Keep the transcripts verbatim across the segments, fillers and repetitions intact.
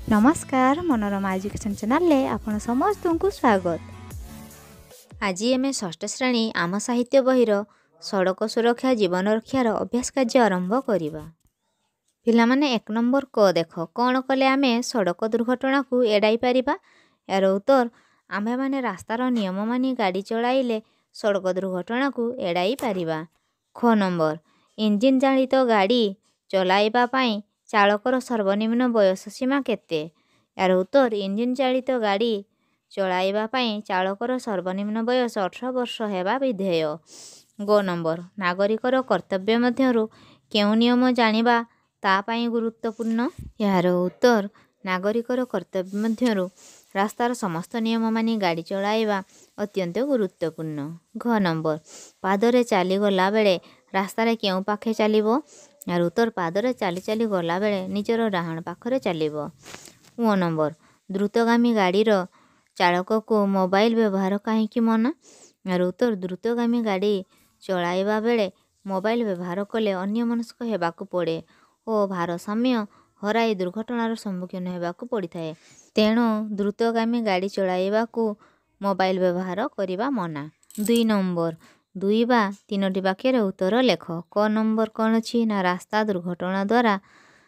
नमस्कार Manorama education channel आपण समस्त को स्वागत। आज आम षष्ठ श्रेणी आम साहित्य बहिर सड़क सुरक्षा जीवन रक्षार अभ्यास कार्य आरंभ करवा। पिलामाने एक नंबर क देख कौन कले आम सड़क दुर्घटना को एड़ाई पारिबा। यार उत्तर आमे माने रास्तार नियम मानि गाड़ी चलाइले सड़क दुर्घटना को एड़ाई पारिबा। ख नंबर इंजिन चालित गाड़ी चलाइबा पाई चालकर सर्वनिम्न बयस सीमा केते। यार उत्तर इंजिन चालित गाड़ी चलाइबा पाई चालकर सर्वनिम्न बयस अठारह वर्ष हेबा विधेय। गो नंबर नागरिकर कर्तव्य मध्यरु केउ नियम जानिबा ता पाई गुरुत्वपूर्ण। यार उत्तर नागरिकर कर्तव्य मध्यरु रास्तार समस्त नियम मानि गाड़ी चलाइबा अत्यंत गुरुत्वपूर्ण। घ नंबर पादरे चली गला बेले रास्तार केउ पाखे चलिबो। यार उत्तर पादरे चली चली गला बेले निजर डाहाण पाखरे चलिबो। ओ नंबर द्रुतगामी गाड़ीर चालक को मोबाइल व्यवहार कहीं मना। यार उत्तर द्रुतगामी गाड़ी चलाइबा बेले मोबाइल व्यवहार कले अन्य मनस्क हेबाकु पड़े और भारसाम्य हराई दुर्घटनार सम्मुखीन हेबाकु पड़िथाए। तेणु द्रुतगामी गाड़ी चलाइबा को मोबाइल व्यवहार करिबा मना। दुई नंबर दुई बा तीनोटी वाक्यर उत्तर लेख। क नंबर कौन अछि ना रास्ता दुर्घटना द्वारा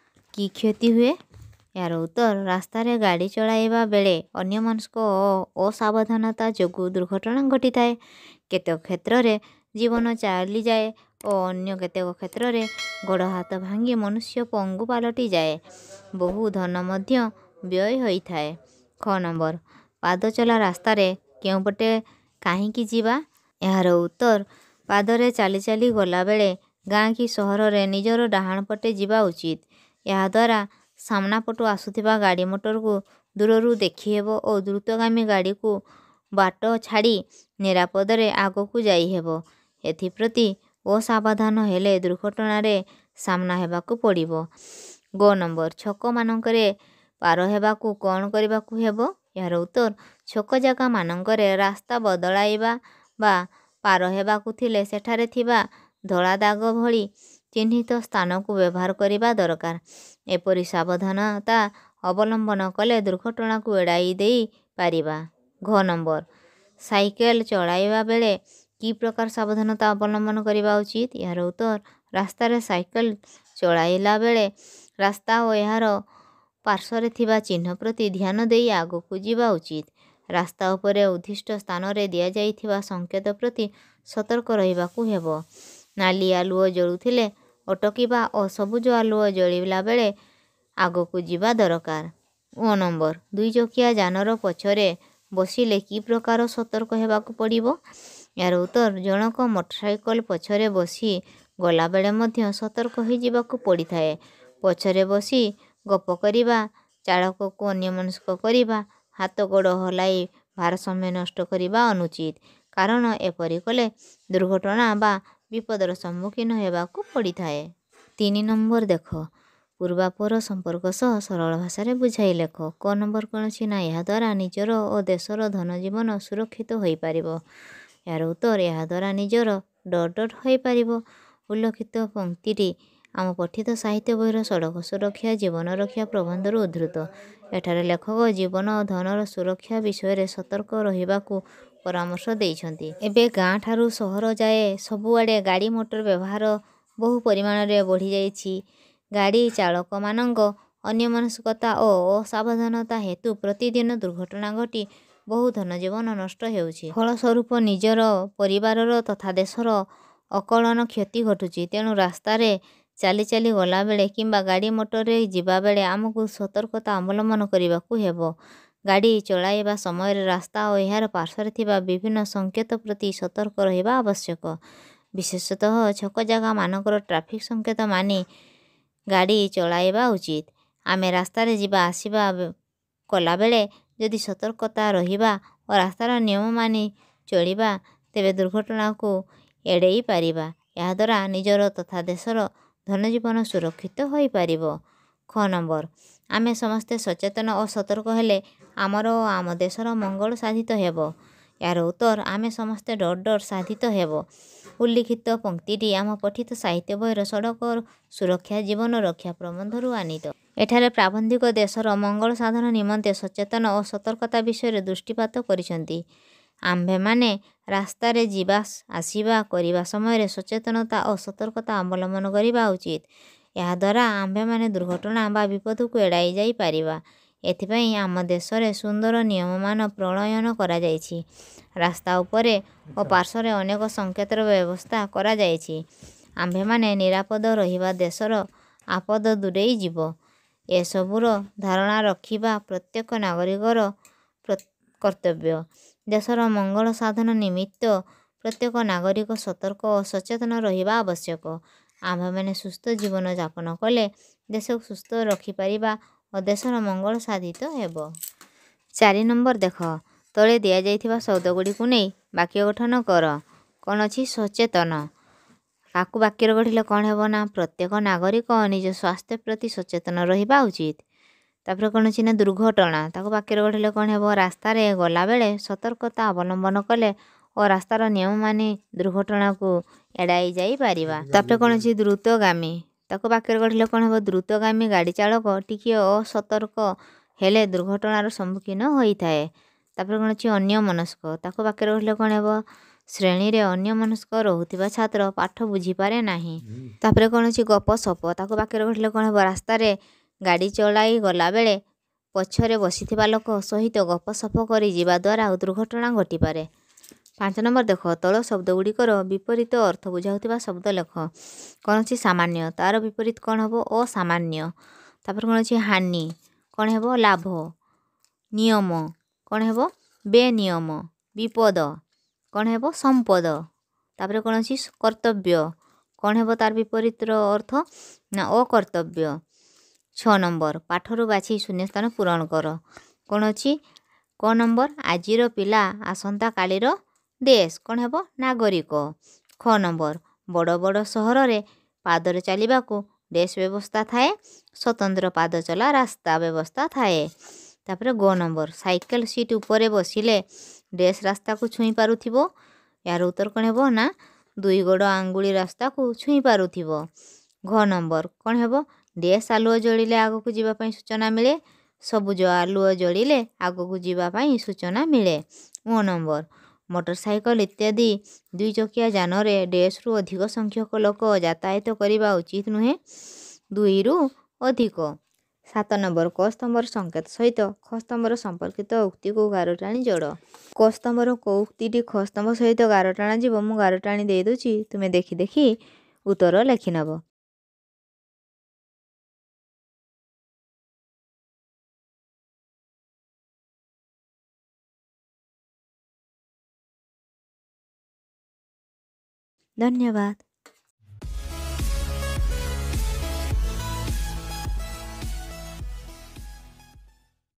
की क्षति हुए। यार उत्तर रास्तार गाड़ी चलाइबा बेले अन्य मनस्क असावधानता जोगु दुर्घटना घटी थाए। केतेक क्षेत्र रे जीवन चली जाए और अन्य केतेक क्षेत्र रे गोड़ हाथ भांगी मनुष्य पंगु पालटी जाए। बहु धन मध्य व्यय होई थाए। ख नंबर पाद चला रास्ता रे केउ पटे काहे की जीवा। यार उत्तर पादरे चली चली गला बेले गाँ की सहर रे निजर डाहाण पटे जीवा उचित। या द्वारा सामना पटु आसुथिबा गाड़ी मोटर को दूररू देखी हेबो और द्रुतगामी गाड़ी को बाट छाड़ी निरापद रे आगो को जाई हेबो। एथि प्रति असावधान हेले दुर्घटना रे सामना हेबाकु पड़िबो। गो नंबर छक मानकरे पार हेबाकु कौन करिबाकु हेबो। यार उत्तर छक जागा मानकरे रास्ता बदलाइबा बा पार हेबाकु थिले सेठारे थिबा धला दाग भली चिन्हित स्थान को व्यवहार करिबा दरकार। एपरि सावधानता अवलंबन कले दुर्घटना को एड़ाई देई पारिबा। घ नंबर साइकेल चलाइबा बेले की प्रकार सावधानता अवलंबन करिबा उचित। यार उत्तर रास्ता रे साइकेल चलाइला बेले रास्ता और यार पार्श्वरे थिबा चिन्ह प्रति ध्यान देई आगो को जीवा उचित। रास्ता उपरे उद्दिष्ट स्थान रे दिया जाइथिबा संकेत प्रति सतर्क रहिबाकु हेबो। नाली आलुओ जळुथिले अटकिबा और सबुज आलुओ जळिला बेले आगो को जीवा दरकार। ओ नंबर दुई चकिया जानर पछरे बसिले की प्रकार सतर्क हेबाकु पड़िबो। यार उत्तर जनक मोटरसाइकल पछरे बसी गला बेले मध्य सतर्क होई जीवाकु पड़िथाए। पछरे बसी गप करिबा चालक को अन्यमनस्क करिबा हाथ गोड़ हलाई भारसाम्य नष्ट करिबा अनुचित। कारण एपरि कले दुर्घटना बा विपदर सम्मुखीन हेबाकु पड़िथाए। तीन नंबर देख पूर्वापर संपर्क सह सरल भाषा रे बुझाई लेख। क नंबर कौन अछि ना यह द्वारा निजर और देशर धन जीवन सुरक्षित होई पारिबो। यार उत्तर यह द्वारा निजर डट डट होई पारिबो। उल्लेखित पंक्तिटी आम पठित साहित्य बहिर सड़क सुरक्षा जीवन रक्षा प्रबंध उद्धृत। एठारे लेखक जीवन और धनर सुरक्षा विषय रे सतर्क रहिबाकु परामर्श देइछन्ति। एबे गाँ ठारू सहर जाए सबुआडे गाड़ी मोटर व्यवहार बहु परिमाण रे बढ़ी जाइछि। गाड़ी चालक मानंग अन्यमनस्कता और असावधानता हेतु प्रतिदिन दुर्घटना घटी बहु धन जीवन नष्ट हेउछि। फलस्वरूप निजर परिवारर तथा देशर अकलन क्षति घटुछि। तेणु रास्ता रे चाली चाली गला बेले किंबा गाड़ी मोटर रे जीवा बेले आमको सतर्कता अवलंबन करिबाकु हेबो। गाड़ी चलाइबा समय रास्ता और यार पार्श्वरे थिबा विभिन्न संकेत प्रति सतर्क रहिबा आवश्यक। विशेषतः छक जागा मानकर ट्रैफिक संकेत मानि गाड़ी चलाइबा उचित। आमे रास्ता रे जीवा आसीबा कला बेले यदि सतर्कता रहिबा और रास्तार नियम मानि चलिबा तेबे दुर्घटना को एड़ेई पारिबा। या द्वारा निजर तथा देशर धन जीवन सुरक्षित होई पारिबो। ख नंबर आमे समस्ते सचेतन और सतर्क हेले आमर और आम देशर मंगल साधित हेबो। यार उत्तर आमे समस्ते डट डट साधित हेबो। उल्लिखित पंक्तिटी आम पठित साहित्य बहिर सड़क सुरक्षा जीवन रक्षा प्रबंधरू आनीत। ଏଠାରେ ପ୍ରାବନ୍ଧିକ ଦେଶର ମଙ୍ଗଳ ସାଧନ ନିମନ୍ତେ ସଚେତନ ଓ ସତର୍କତା ବିଷୟରେ ଦୃଷ୍ଟିପାତ କରିଛନ୍ତି। ଆମ୍ଭେମାନେ ରାସ୍ତାରେ ଯିବା ଆସିବା କରିବା ସମୟରେ ସଚେତନତା ଓ ସତର୍କତା ଅବଲମ୍ବନ କରିବା ଉଚିତ। ଏହାଦ୍ୱାରା ଆମ୍ଭେମାନେ ଦୁର୍ଘଟଣା ବା ବିପଦକୁ ଏଡ଼ାଇ ଯାଇପାରିବା। ଏଥିପାଇଁ ଆମ ଦେଶରେ ସୁନ୍ଦର ନିୟମମାନ ପ୍ରଣୟନ କରାଯାଇଛି। ରାସ୍ତା ଉପରେ ଓ ପାର୍ଶ୍ୱରେ ଅନେକ ସଂକେତର ବ୍ୟବସ୍ଥା କରାଯାଇଛି। ଆମ୍ଭେମାନେ ନିରାପଦ ରହିବା ଦେଶର ଆପଦ ଦୂରେଇ ଯିବ। ଏସବୁର ଧାରଣା ରଖିବା ପ୍ରତ୍ୟେକ ନାଗରିକର କର୍ତ୍ତବ୍ୟ। ଦେଶର ମଙ୍ଗଳ ସାଧନ ନିମିତ୍ତ ପ୍ରତ୍ୟେକ ନାଗରିକ ସତର୍କ ଓ ସଚେତନ ରହିବା ଆବଶ୍ୟକ। ଆମ୍ଭେମାନେ ସୁସ୍ଥ ଜୀବନ ଯାପନ କଲେ ଦେଶକୁ ସୁସ୍ଥ ରଖିପାରିବା ଓ ଦେଶର ମଙ୍ଗଳ ସାଧିତ ହେବ। ଚାରି ନମ୍ବର ଦେଖ, ତଳେ ଦିଆଯାଇଥିବା ଶବ୍ଦଗୁଡ଼ିକୁ ନେଇ ବାକ୍ୟ ଗଠନ କର। କ'ଣ ଅଛି? ସଚେତନ। ତାକୁ ବାକ୍ୟରେ ଗଢ଼ିଲେ କ'ଣ ହେବ ନା ପ୍ରତ୍ୟେକ ନାଗରିକ ନିଜ ସ୍ୱାସ୍ଥ୍ୟ ପ୍ରତି ସଚେତନ ରହିବା ଉଚିତ। ତାପରେ କ'ଣ ଅଛି ନା ଦୁର୍ଘଟଣା। ତାକୁ ବାକ୍ୟରେ ଗଢ଼ିଲେ କ'ଣ ହେବ? ରାସ୍ତାରେ ଗଲାବେଳେ ସତର୍କତା ଅବଲମ୍ବନ କଲେ ଓ ରାସ୍ତାର ନିୟମ ମାନି ଦୁର୍ଘଟଣାକୁ ଏଡ଼ାଇ ଯାଇପାରିବା। ତାପରେ କ'ଣ ଅଛି? ଦ୍ରୁତଗାମୀ। ତାକୁ ବାକ୍ୟରେ ଗଢ଼ିଲେ କ'ଣ ହେବ? ଦ୍ରୁତଗାମୀ ଗାଡ଼ି ଚାଳକ ଟିକିଏ ଅସତର୍କ ହେଲେ ଦୁର୍ଘଟଣାର ସମ୍ମୁଖୀନ ହୋଇଥାଏ। ତାପରେ କ'ଣ ଅଛି? ଅନ୍ୟମନସ୍କ। ତାକୁ ବାକ୍ୟରେ ଗଢ଼ିଲେ କ'ଣ ହେବ? ଶ୍ରେଣୀରେ ଅନ୍ୟମନସ୍କ ରହୁଥିବା ଛାତ୍ର ପାଠ ବୁଝିପାରେ ନାହିଁ। ତାପରେ କ'ଣ ଅଛି? ଗପସପ। ତାକୁ ବାକ୍ୟରେ ଗଢ଼ିଲେ କ'ଣ ହେବ? ରାସ୍ତାରେ ଗାଡ଼ି ଚଳାଇ ଗଲାବେଳେ ପଛରେ ବସିଥିବା ଲୋକ ସହିତ ଗପସପ କରି ଯିବା ଦ୍ୱାରା ଦୁର୍ଘଟଣା ଘଟିପାରେ। ପାଞ୍ଚ ନମ୍ବର ଦେଖ, ତଳ ଶବ୍ଦଗୁଡ଼ିକର ବିପରୀତ ଅର୍ଥ ବୁଝାଉଥିବା ଶବ୍ଦ ଲେଖ। କ'ଣ ଅଛି? ସାମାନ୍ୟ। ତା'ର ବିପରୀତ କ'ଣ ହେବ? ଅସାମାନ୍ୟ। ତାପରେ କ'ଣ ଅଛି? ହାନି। କ'ଣ ହେବ? ଲାଭ। ନିୟମ। କ'ଣ ହେବ? ବେନିୟମ। ବିପଦ। କ'ଣ ହେବ? ସମ୍ପଦ। ତାପରେ କ'ଣ ଅଛି? କର୍ତ୍ତବ୍ୟ। କ'ଣ ହେବ ତା'ର ବିପରୀତର ଅର୍ଥ? ନା ଅକର୍ତ୍ତବ୍ୟ। ଛଅ ନମ୍ବର, ପାଠରୁ ବାଛି ଶୂନ୍ୟସ୍ଥାନ ପୂରଣ କର। କ'ଣ ଅଛି? କ ନମ୍ବର, ଆଜିର ପିଲା ଆସନ୍ତାକାଲିର ଦେଶ। କ'ଣ ହେବ? ନାଗରିକ। ଖ ନମ୍ବର, ବଡ଼ ବଡ଼ ସହରରେ ପାଦରେ ଚାଲିବାକୁ ଡେସ୍ ବ୍ୟବସ୍ଥା ଥାଏ। ସ୍ୱତନ୍ତ୍ର ପାଦ ଚଲା ରାସ୍ତା ବ୍ୟବସ୍ଥା ଥାଏ। ତାପରେ ଗ ନମ୍ବର, ସାଇକେଲ ସିଟ୍ ଉପରେ ବସିଲେ ଡେସ୍ ରାସ୍ତାକୁ ଛୁଇଁ ପାରୁଥିବ। ଏହାର ଉତ୍ତର କ'ଣ ହେବ? ନା ଦୁଇ ଗୋଡ଼ ଆଙ୍ଗୁଳି ରାସ୍ତାକୁ ଛୁଇଁ ପାରୁଥିବ। ଘ ନମ୍ବର, କ'ଣ ହେବ? ଡେସ୍ ଆଲୁଅ ଜଳିଲେ ଆଗକୁ ଯିବା ପାଇଁ ସୂଚନା ମିଳେ। ସବୁଜ ଆଲୁଅ ଜଳିଲେ ଆଗକୁ ଯିବା ପାଇଁ ସୂଚନା ମିଳେ। ଅ ନମ୍ବର, ମୋଟର ସାଇକେଲ ଇତ୍ୟାଦି ଦୁଇ ଚକିଆ ଯାନରେ ଡେସ୍ରୁ ଅଧିକ ସଂଖ୍ୟକ ଲୋକ ଯାତାୟାତ କରିବା ଉଚିତ ନୁହେଁ। ଦୁଇରୁ ଅଧିକ। ସାତ ନମ୍ବର, କ ସ୍ତମ୍ଭର ସଂକେତ ସହିତ ଖ ସ୍ତମ୍ଭର ସମ୍ପର୍କିତ ଉକ୍ତିକୁ ଗାର ଟାଣି ଯୋଡ଼। କ ସ୍ତମ୍ଭର କେଉଁ ଉକ୍ତିଟି ଖ ସ୍ତମ୍ଭ ସହିତ ଗାର ଟଣାଯିବ ମୁଁ ଗାର ଟାଣି ଦେଇଦେଉଛି, ତୁମେ ଦେଖି ଦେଖି ଉତ୍ତର ଲେଖିନେବ। ଧନ୍ୟବାଦ।